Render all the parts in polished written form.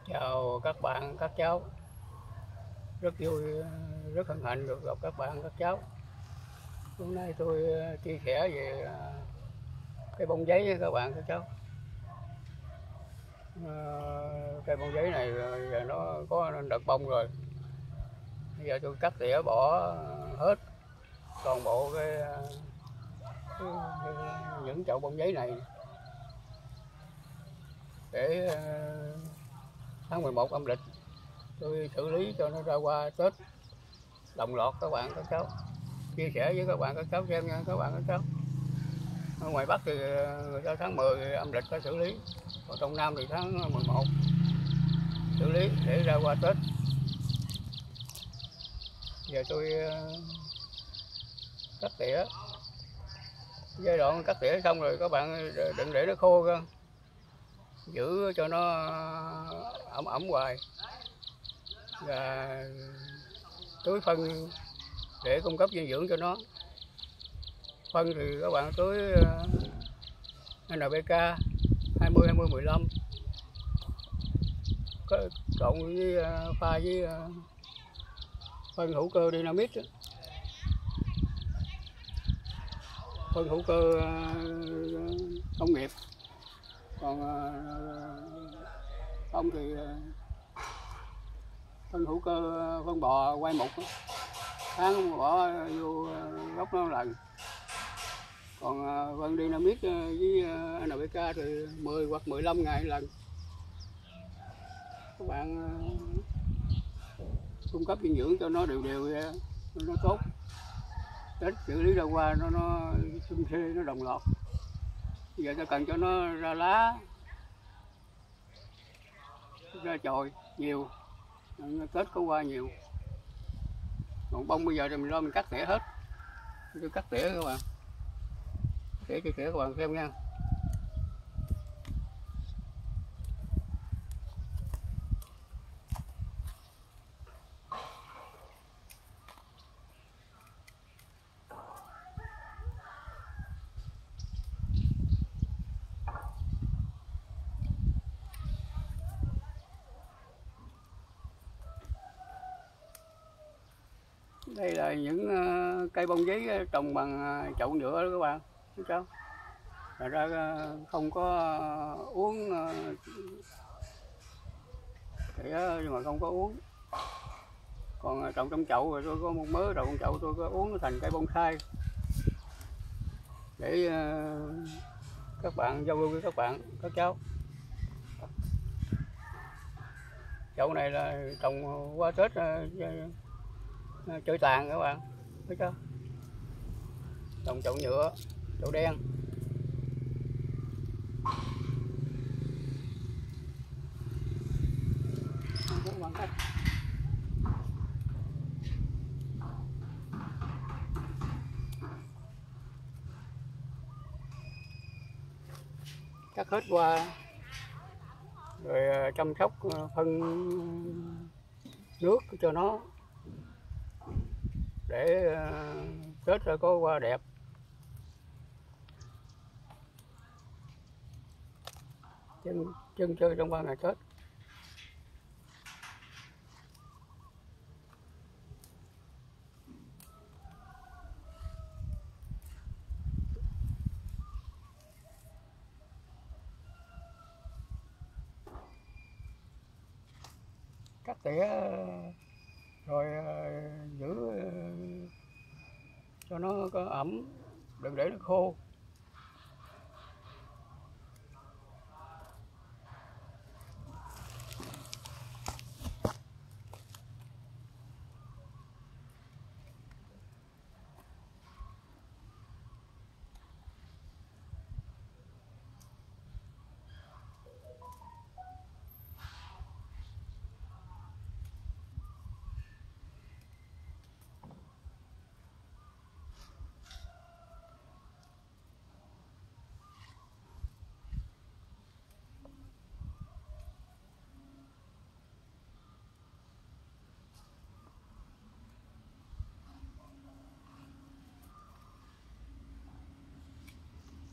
Chào các bạn, các cháu. Rất vui, rất hân hạnh được gặp các bạn, các cháu. Hôm nay tôi chia sẻ về cây bông giấy với các bạn, các cháu. Cây bông giấy này giờ nó có đợt bông rồi. Bây giờ tôi cắt tỉa bỏ hết toàn bộ những chậu bông giấy này để tháng 11 âm lịch tôi xử lý cho nó ra hoa Tết đồng loạt các bạn, các cháu. Chia sẻ với các bạn, các cháu xem nha các bạn, các cháu. Ở ngoài Bắc thì người ta tháng 10 âm lịch có xử lý, còn trong Nam thì tháng 11 xử lý để ra qua Tết. Giờ tôi cắt tỉa, giai đoạn cắt tỉa xong rồi các bạn đừng để nó khô cơ, giữ cho nó ẩm ẩm hoài, và tưới phân để cung cấp dinh dưỡng cho nó. Phân thì các bạn tưới NPK 20-20-15 cộng với pha với phân hữu cơ Dynamit, phân hữu cơ công nghiệp. Còn không thì phân hữu cơ phân bò quay mục, tháng bỏ vô gốc nó lần. Còn phân Dynamit với NPK thì 10 hoặc 15 ngày lần. Các bạn cung cấp dinh dưỡng cho nó đều đều nó tốt. Tết xử lý ra hoa nó xum xê, nó đồng loạt. Bây giờ ta cần cho nó ra lá, ra chồi nhiều, Tết có hoa nhiều. Còn bông bây giờ thì mình lo mình cắt tỉa hết. Tôi cắt tỉa các bạn, để cho tỉa các bạn xem nha. Đây là những cây bông giấy trồng bằng chậu nhựa đó các bạn, thấy sao? Thật ra không có uống tỉa, nhưng mà không có uống. Còn trồng trong chậu rồi tôi có một mớ trồng trong chậu, tôi có uống nó thành cây bonsai để các bạn giao lưu với các bạn, các cháu. Chậu này là trồng qua Tết chơi tàn các bạn, thấy chưa? Trồng chậu nhựa, chậu đen. Cắt hết qua rồi chăm sóc phân nước cho nó để Tết ra có hoa đẹp. Chân chơi trong 3 ngày Tết. Cắt tỉa rồi giữ cho nó có ẩm, đừng để nó khô.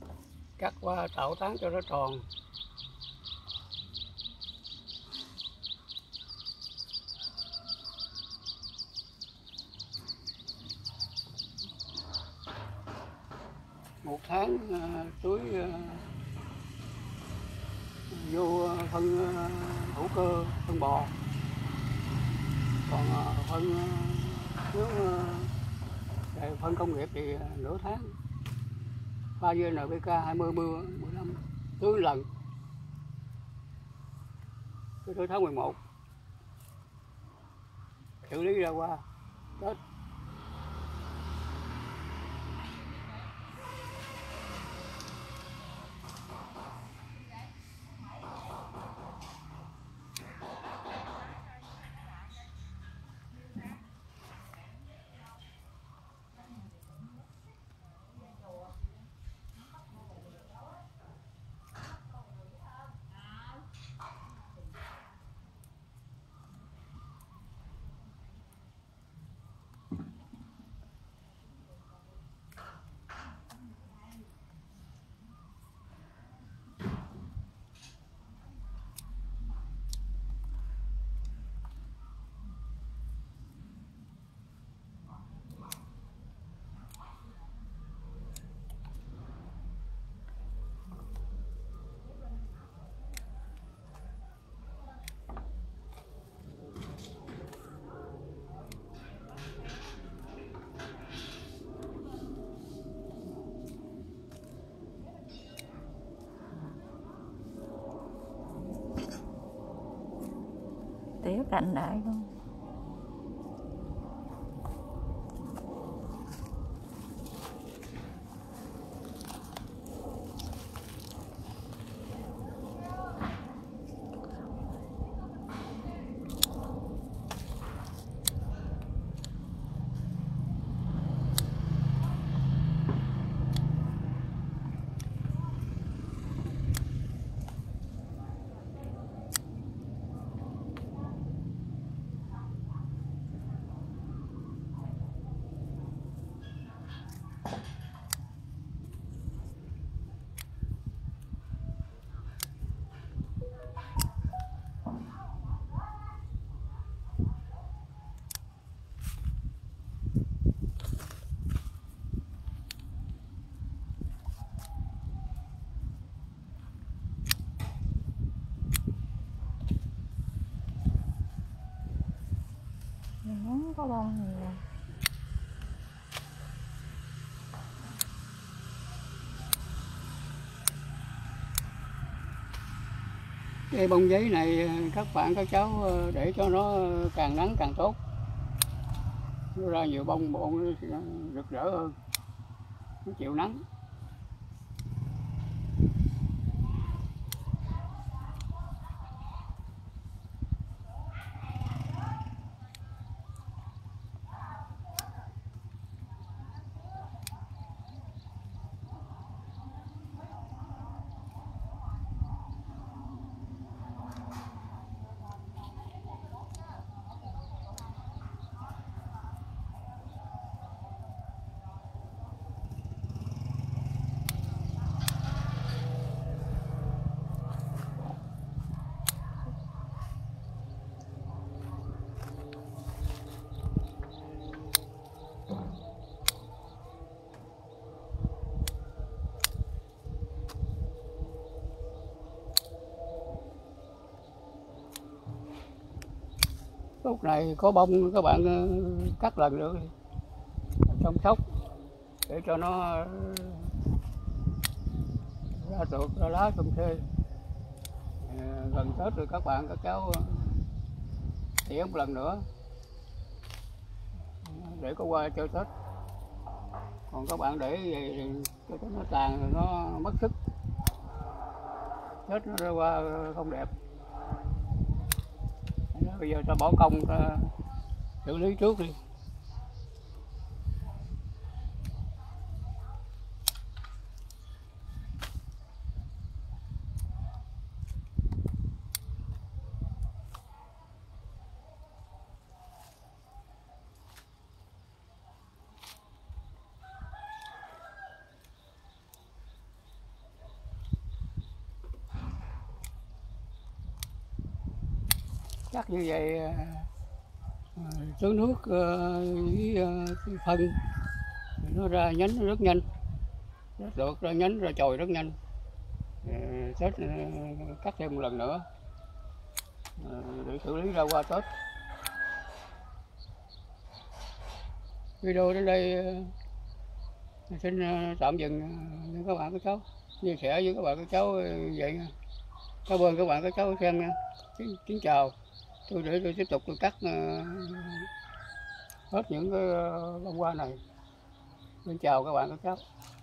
Cắt qua tạo tán cho nó tròn. tháng tưới vô phân hữu cơ, phân bò. Còn phân nếu phân công nghiệp thì nửa tháng. Pha với NPK 20 15 tưới lần. Tới tháng 11 xử lý ra qua Tết. Tỉa cành lại luôn. Nắng có bông nhiều. Cái bông giấy này các bạn các cháu để cho nó càng nắng càng tốt, nó ra nhiều bông, bông nó rực rỡ hơn, nó chịu nắng. Lúc này có bông các bạn cắt lần nữa, chăm sóc để cho nó ra ruột ra lá xum xê. Gần Tết rồi các bạn các cháu tỉa một lần nữa để có qua chơi Tết. Còn các bạn để vậy thì cho nó tàn rồi nó mất sức, Tết nó ra qua không đẹp. Bây giờ ta bỏ công ta xử lý trước đi. Chắc như vậy tưới nước với phân nó ra nhánh nó rất nhanh. được ra nhánh ra chồi rất nhanh. Tết cắt thêm một lần nữa để xử lý ra qua Tết. Video đến đây xin tạm dừng với các bạn các cháu, chia sẻ với các bạn các cháu vậy nha. Cảm ơn các bạn các cháu xem nha. Kính chào. Tôi tiếp tục tôi cắt hết những cái bông hoa này. Xin chào các bạn các cháu.